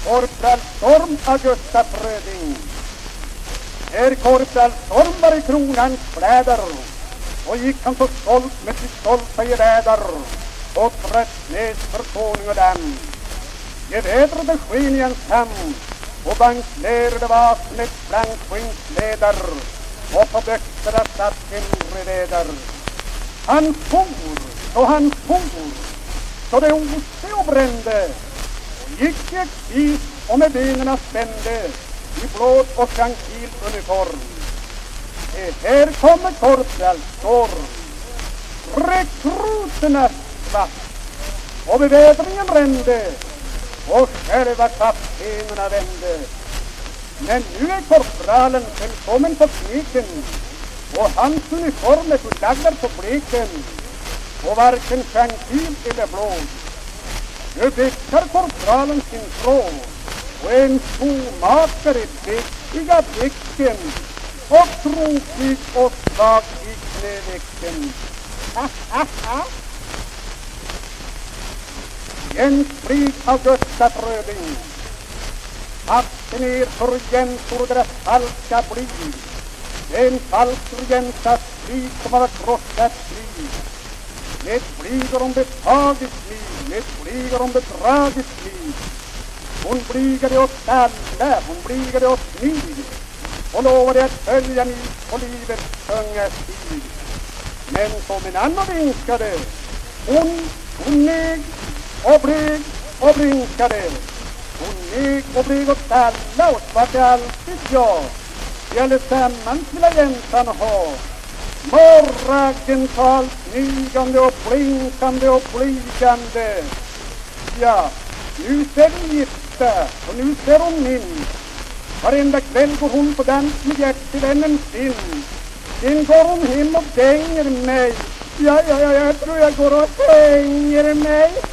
Korpral Storm Augusta Fröding. När korpral Storm var i kronans kläder, och gick han så stolt med sitt stolta geväder och tröttnäs för konung och dam. Gevädret sken i hans hand, och banklärde vapnet blankskinsläder, och på böckerna satt en reväder. Han for, så det oste och brände, och gick i exil och med benen spände i blåt och tranquil uniform. Här kommer korpral Storm, rekruterna svart, och bevädringen rände, och själva kaptenerna vände. Men nu är korpralen välkommen på kneken, och hans uniform är förlagd på bleken, och varken tranquil eller blåd. Nu väckar korpralen sin tråd, och en skomakare väckiga bäcken, och tråkig och svag i knävecken. Jens Frid Augusta Fröding, akta ner för jäntor deras falska bliv. En falsk jäntas frid som har krossat liv. Det blir om betagit liv, det blir om bedragit liv. Hon bligade åt alla, hon bligade åt mig, och lovade att följa mig på livets tunga stig. Men som en annan vinkade, hon neg och blev och blinkade. Hon neg och blev åt alla, och svarte alltid jag. Vi allesammans ville jäntan ha. Morgental smygande och blinkande och blygande. Ja, nu ser vi gifta, och nu ser hon min. Varenda kväll går hon på dans med hjärtevännen sin. Sen går hon hem och dänger mig. Ja, jag tror jag går och hänger mig.